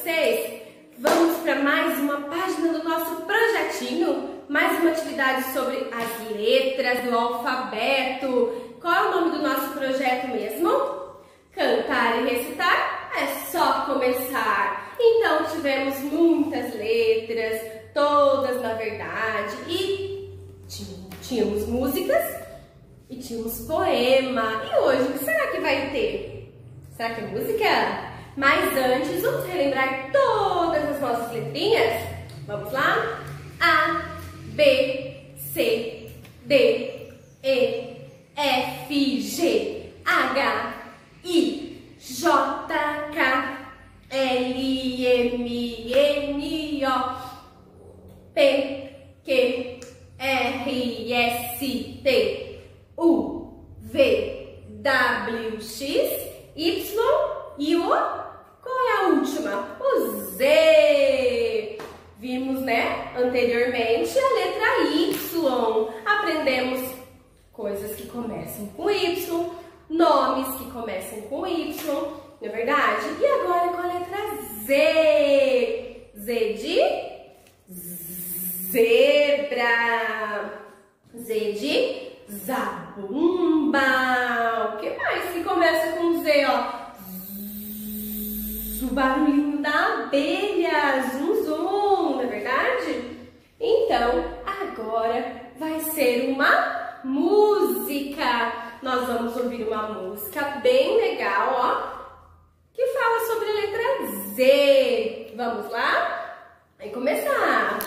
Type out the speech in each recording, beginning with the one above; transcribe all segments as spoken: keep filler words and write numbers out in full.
vocês? Vamos para mais uma página do nosso projetinho, mais uma atividade sobre as letras do alfabeto. Qual é o nome do nosso projeto mesmo? Cantar e recitar é só começar. Então tivemos muitas letras, todas na verdade, e tínhamos músicas e tínhamos poema. E hoje o que será que vai ter? Será que é música? Mas antes, vamos relembrar todas as nossas letrinhas? Vamos lá? A, B, C, D, E, F, G, H, I, J, K, L, M, N, O, P, Q, R, S, T, U, V, W, X, Y e o... Qual é a última? O Z. Vimos, né, anteriormente a letra Y. Aprendemos coisas que começam com Y, nomes que começam com Y, não é verdade? E agora com a letra Z. Z de zebra. Z de zabumba. O que mais que começa com Z, ó? O barulhinho da abelha, zum zum, não é verdade? Então, agora vai ser uma música. Nós vamos ouvir uma música bem legal, ó, que fala sobre a letra Z. Vamos lá? Vai começar!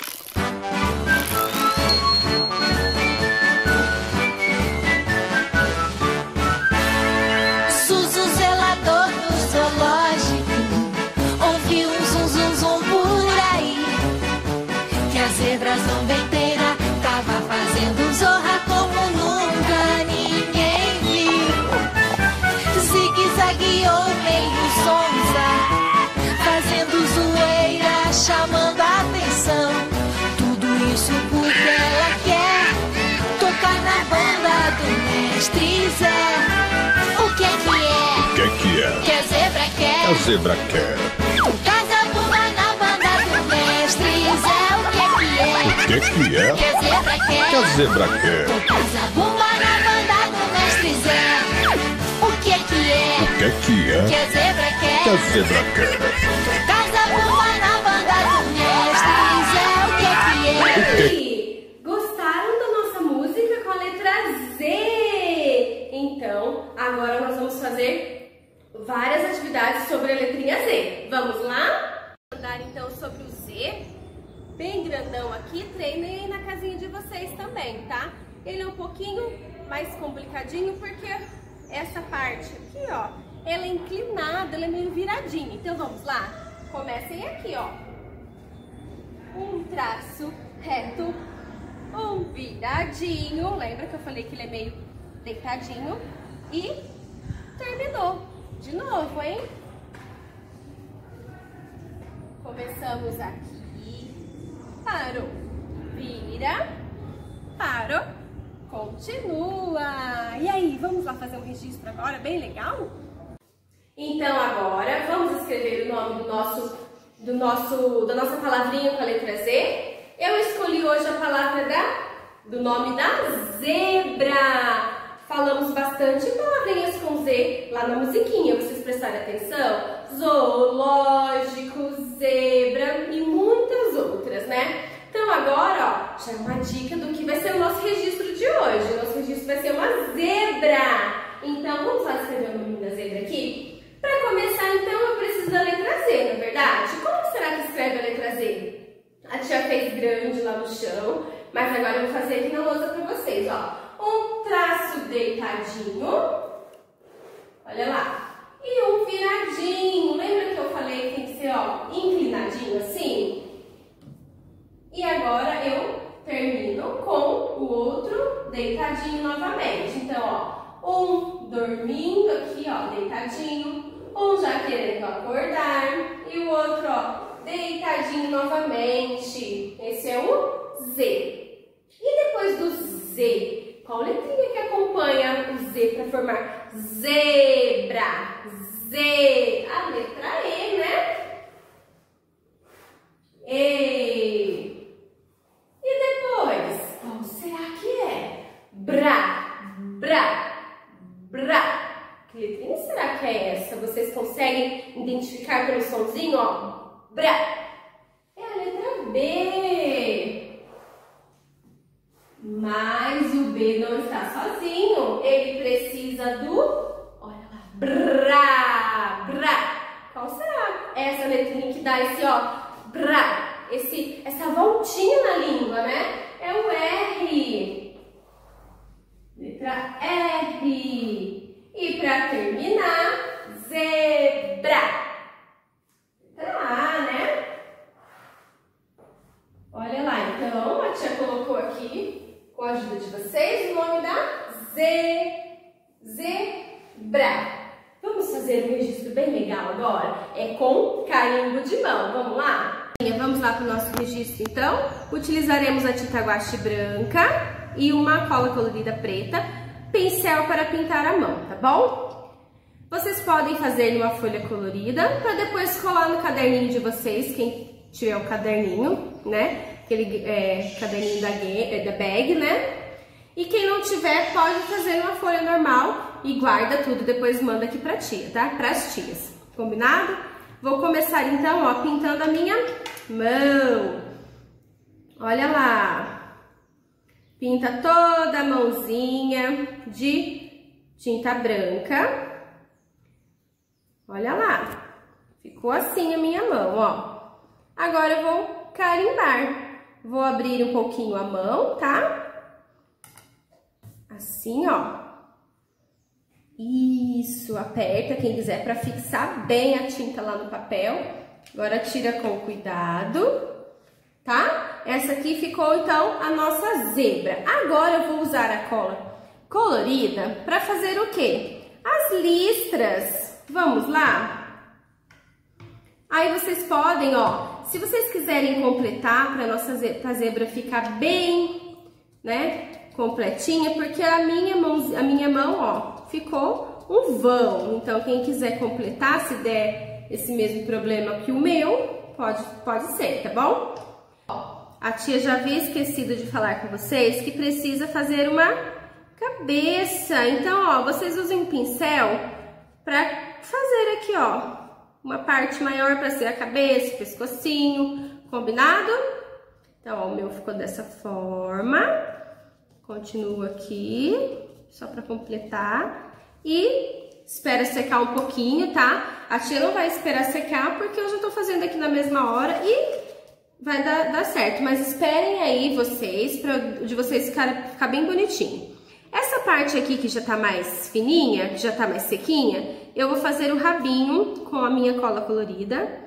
Zebras zombeteira tava fazendo zorra como nunca ninguém viu. Zigue-zagueou meio sonsa, fazendo zoeira, chamando a atenção. Tudo isso porque ela quer tocar na banda do mestre Zé. O que é que é? O que é que é? Que a zebra quer? A zebra quer. Tocar zabumba na banda do mestre Zé. O que é que é? Que a zebra quer? Que a zebra quer? Tocar zabumba na banda do mestre Zé. O que é que é? O que é que é? Que a zebra quer? Que a zebra quer? Tocar zabumba na banda do mestre Zé. O que é que é? E aí, gostaram da nossa música com a letra Z? Então, agora nós vamos fazer várias atividades sobre a letrinha Z. Vamos lá? Vamos andar então sobre o Z. Bem grandão aqui, treinem aí na casinha de vocês também, tá? Ele é um pouquinho mais complicadinho porque essa parte aqui, ó, ela é inclinada, ela é meio viradinha. Então vamos lá? Comecem aqui, ó. Um traço reto, um viradinho. Lembra que eu falei que ele é meio deitadinho? E terminou. De novo, hein? Começamos aqui. Parou, vira, parou, continua. E aí, vamos lá fazer um registro agora, bem legal? Então agora vamos escrever o nome do nosso, do nosso, da nossa palavrinha com a letra Z. Eu escolhi hoje a palavra da, do nome da zebra. Falamos bastante palavrinhas com Z lá na musiquinha, vocês prestarem atenção? Zoológico, zebra e muitas outras, né? Então agora, ó, já é uma dica do que vai ser o nosso registro de hoje. O nosso registro vai ser uma zebra. Então, vamos lá escrever o nome da zebra aqui? Para começar, então, eu preciso da letra Z, não é verdade? Como será que escreve a letra Z? A tia fez grande lá no chão, mas agora eu vou fazer aqui na lousa para vocês, ó. Um traço deitadinho, olha lá, e um viradinho. Lembra que eu falei que tem que ser, ó, inclinadinho assim? E agora eu termino com o outro deitadinho novamente. Então, ó, um dormindo aqui, ó, deitadinho, um já querendo acordar e o outro, ó, deitadinho novamente. Esse é o Z. E depois do Z, qual letrinha que acompanha o Z para formar zebra? Z, a letra E, né? E. E depois, qual será que é? Brá, brá, brá. Que letrinha será que é essa? Vocês conseguem identificar pelo sonzinho, ó? Brá. É a letra B. Mas o B não está sozinho. Ele precisa do... Olha lá. Brá, brá. Qual será essa letrinha que dá esse, ó? Brá. Esse, essa voltinha na língua, né? É o R. Letra R. E para terminar, zebra. Letra A, né? Olha lá, então, a tia colocou aqui, com a ajuda de vocês, o nome da Z, zebra. Vamos fazer um registro bem legal agora? É com carimbo de mão. Vamos lá? Vamos lá para o nosso registro, então. Utilizaremos a tinta guache branca e uma cola colorida preta, pincel para pintar a mão, tá bom? Vocês podem fazer numa folha colorida para depois colar no caderninho de vocês, quem tiver o caderninho, né? Aquele é, caderninho da, da bag, né? E quem não tiver, pode fazer numa folha normal e guarda tudo, depois manda aqui pra tia, tá? Pras tias, combinado? Vou começar então, ó, pintando a minha mão. Olha lá. Pinta toda a mãozinha de tinta branca. Olha lá. Ficou assim a minha mão, ó. Agora eu vou carimbar. Vou abrir um pouquinho a mão, tá? Assim, ó. Isso, aperta quem quiser para fixar bem a tinta lá no papel. Agora tira com cuidado, tá? Essa aqui ficou, então, a nossa zebra. Agora eu vou usar a cola colorida para fazer o quê? As listras. Vamos lá? Aí vocês podem, ó, se vocês quiserem completar para a nossa zebra, zebra ficar bem, né, completinha, porque a minha mão, a minha mão, ó, ficou um vão. Então, quem quiser completar, se der esse mesmo problema que o meu, pode, pode ser, tá bom? Ó, a tia já havia esquecido de falar com vocês que precisa fazer uma cabeça. Então, ó, vocês usem um pincel para fazer aqui, ó, uma parte maior para ser a cabeça, o pescocinho, combinado? Então, ó, o meu ficou dessa forma. Continuo aqui, só para completar. E espera secar um pouquinho, tá? A tia não vai esperar secar porque eu já tô fazendo aqui na mesma hora e vai dar, dar certo. Mas esperem aí vocês, pra de vocês ficar, ficar bem bonitinho. Essa parte aqui que já tá mais fininha, que já tá mais sequinha, eu vou fazer o rabinho com a minha cola colorida.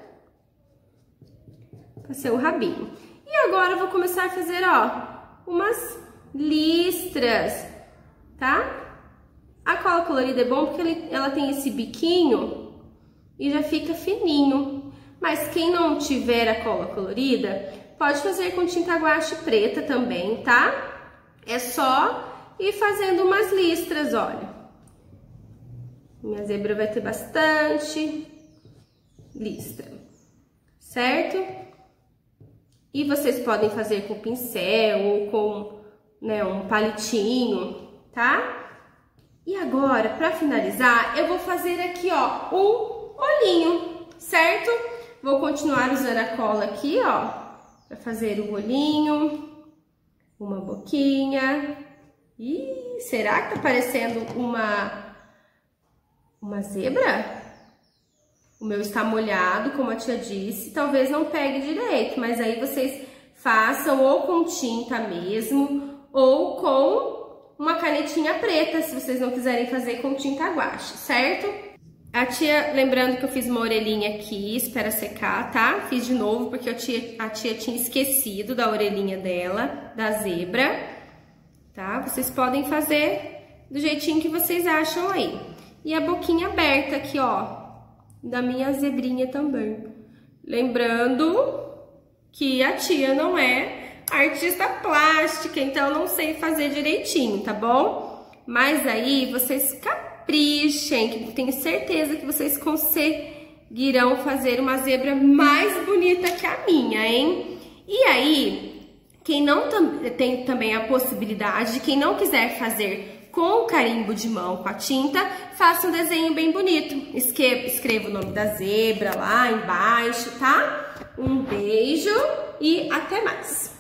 Pra ser o rabinho. E agora eu vou começar a fazer, ó, umas listras, tá? A cola colorida é bom porque ele, ela tem esse biquinho e já fica fininho. Mas quem não tiver a cola colorida, pode fazer com tinta guache preta também, tá? É só ir fazendo umas listras, olha. Minha zebra vai ter bastante listra, certo? E vocês podem fazer com pincel ou com, né, um palitinho, tá? E agora, para finalizar, eu vou fazer aqui, ó, um olhinho, certo? Vou continuar usando a cola aqui, ó, para fazer o olhinho, uma boquinha. Ih, será que tá parecendo uma, uma zebra? O meu está molhado, como a tia disse, talvez não pegue direito, mas aí vocês façam ou com tinta mesmo, ou com uma canetinha preta, se vocês não quiserem fazer com tinta guache, certo? A tia, lembrando que eu fiz uma orelhinha aqui, espera secar, tá? Fiz de novo, porque a tia, a tia tinha esquecido da orelhinha dela, da zebra, tá? Vocês podem fazer do jeitinho que vocês acham aí. E a boquinha aberta aqui, ó, da minha zebrinha também. Lembrando que a tia não é artista plástica, então eu não sei fazer direitinho, tá bom? Mas aí vocês caprichem, que tenho certeza que vocês conseguirão irão fazer uma zebra mais bonita que a minha, hein? E aí, quem não tem também a possibilidade, quem não quiser fazer com carimbo de mão, com a tinta, faça um desenho bem bonito. Escreva, escreva o nome da zebra lá embaixo, tá? Um beijo e até mais!